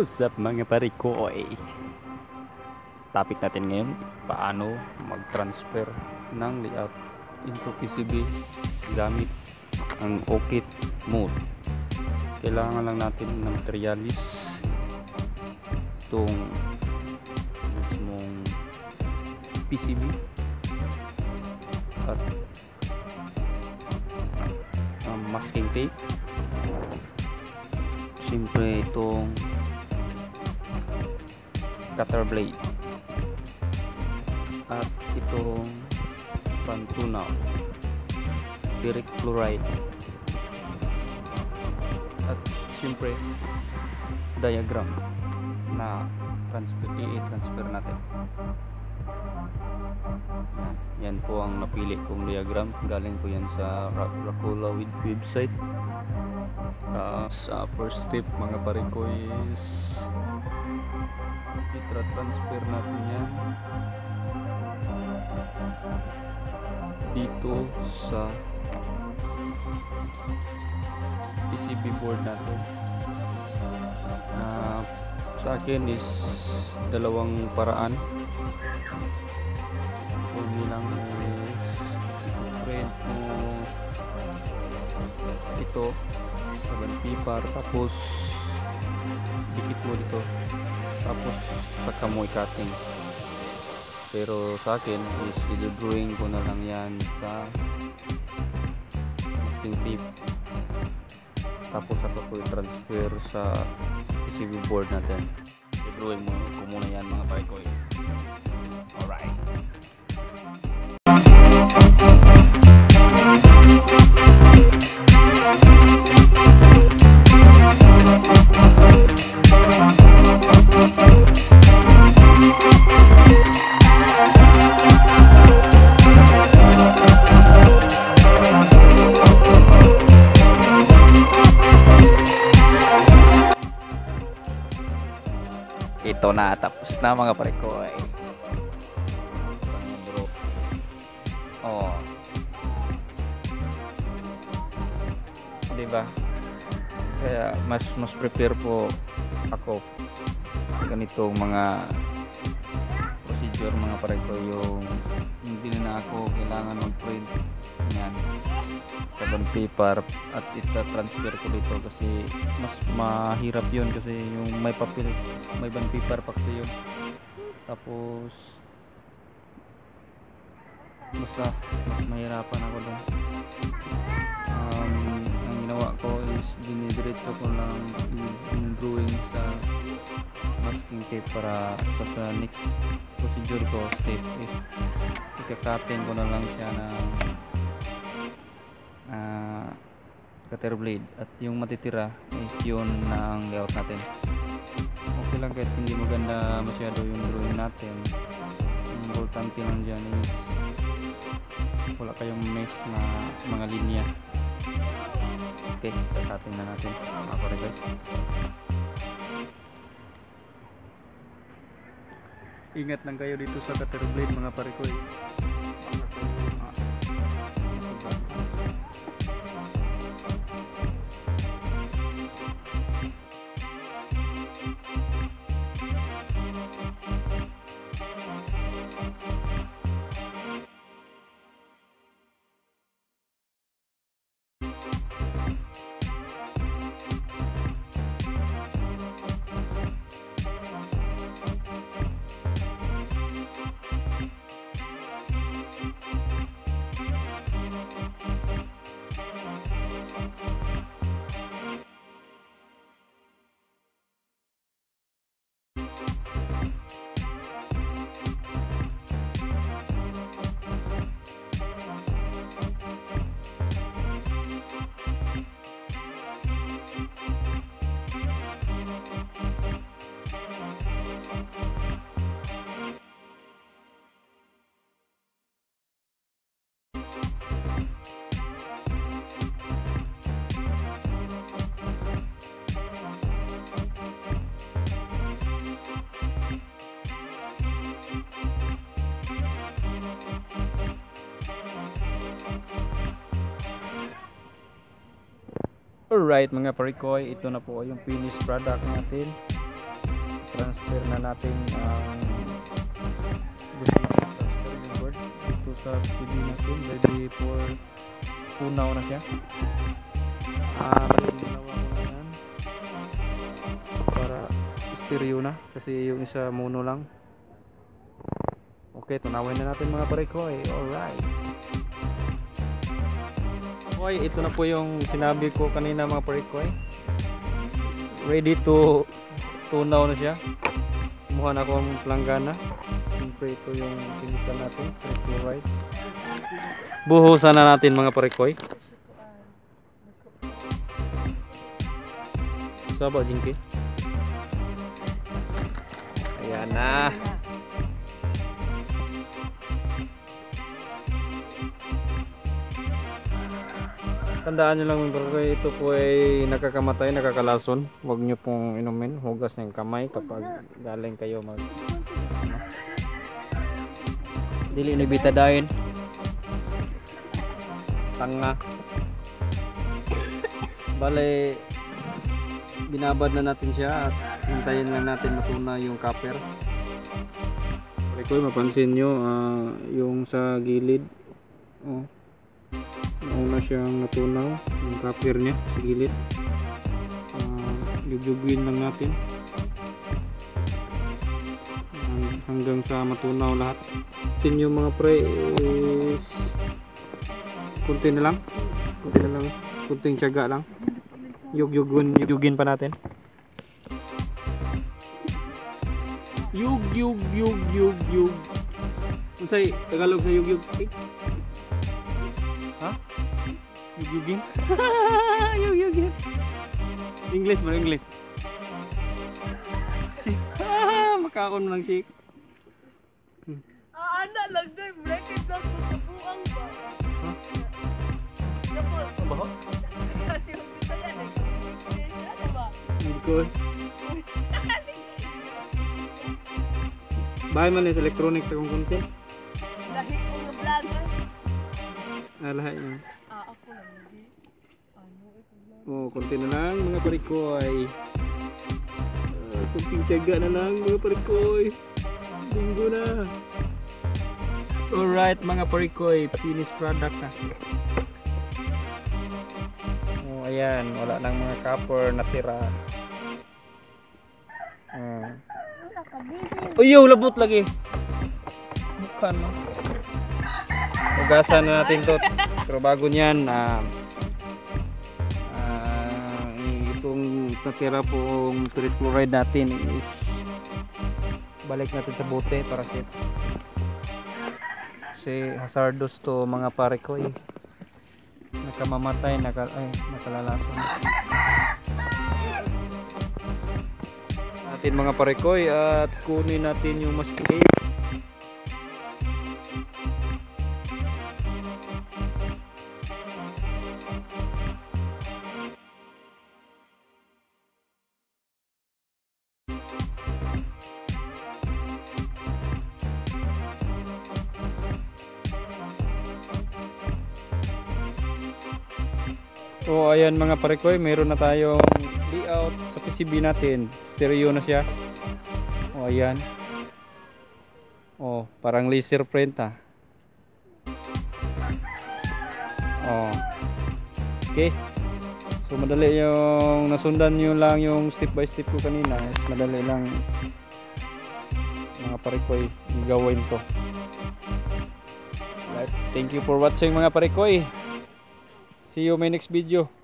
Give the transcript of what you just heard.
What's up mga parikoy? Topic natin ngayon, paano mag-transfer ng layout into PCB gamit ang OKit mode. Kailangan lang natin ng materialis, itong mismong PCB at masking tape, siyempre itong cutter blade at itong pantunaw, ferric chloride, at siyempre diagram na i-transfer natin. Yan po ang napili kong diagram, galing po yan sa Rakula website. Sa first step mga parikoy is i-transfer natin yan dito sa PCB board natin. Sa akin is dalawang paraan. Kung bilang print mo ito sa bandpipar, tapos dikit mo dito, tapos saka mo i-cutting. Pero sa akin is i-drawing ko na lang yan sa masking tape, tapos saka ko i-transfer sa PCB board natin. I-drawing mo ko muna yan mga parikoy. Alright. Ito na, tapos na mga parikoy. Oh. Diba? Kaya mas prepare po ako ganitong mga procedure mga parikoy, yung hindi na ako kailangan mag-print yan sa bond paper at ita-transfer ko dito, kasi mas mahirap yun, kasi yung may papel, may bond paper pa kasi yun. Tapos mas mahirapan ako doon. Ang ginawa ko is dinidiretso ko lang yung drawing sa masking tape para sa next procedure ko step is ikakatin ko na lang siya ng cutter blade, at yung matitira is yun ng layout natin. Okay lang kahit hindi maganda masyado yung drawing natin. Yung importante lang dyan is wala kayong mess na mga linya. Okay, kakatin na natin mga parikoy. Ingat lang kayo dito sa cutter blade mga parikoy. Alright mga parikoy, ito na po yung finished product natin. pair na natin ang board dito sa TV natin. Ready for tunaw na siya. Ginawa ko na yan para stereo na kasi yung isa mono lang. Okay, tunawin na natin mga parekoy. Alright. Okay, ito na po yung sinabi ko kanina mga parekoy. Ready to tunaw na siya. Kumuha na akong planggana. Siyempre ito yung chemical natin, trichloride. Buhusan na natin mga parekoy. Saba jingki. Ayan na. Tandaan nyo lang mga parekoy, ito po ay nakakamatay, nakakalason. Huwag nyo pong inumin, hugas ng kamay kapag galing kayo mag dili ni betadine. Tanga. Bale, binabad na natin siya at hintayin lang natin matuna yung copper. Parekoy, mapansin nyo yung sa gilid. Oh. Nauna siyang natunaw yung copper niya sa gilid. Yugugin lang natin hanggang sa matunaw lahat. Sin yung mga pre is kunti na lang, kunting tiyaga lang. Yugin pa natin. Yug. Unsay Tagalog sa yug? Ha? Yugin? Yugin. English mo, English. Makakon lang shake. Ana lang doy, bracket lang ko sa buang ba. Ha? Dapat Baho? kasi yung kita yan ano ba? Good. Bahay man sa electronics akong konti. Dahil ko nga vlog. Lahat yun. Ako lang lagi. Ano ito vlog? Oh, konti na lang mga parikoy. Kunting tiyaga na lang mga parikoy. Linggo na. Alright mga parikoy, finished product na. Oh, ayan, wala nang mga copper natira. Uyo, labot lagi. Bukan no. Hugasan na natin to. Pero bago niyan, itong natira pong trichloride natin is balik natin sa bote para safe. Kasi hazardous to mga parekoy. Nakamamatay, nakalalason natin mga parekoy at kunin natin yung masking. So ayan mga parekoy, meron na tayong layout sa PCB natin. Stereo na siya. O ayan. O parang laser print ha. O. Okay. So madali yung nasundan nyo lang yung step by step ko kanina. Madali lang mga parekoy gawin to. Right. Thank you for watching mga parekoy. See you in my next video.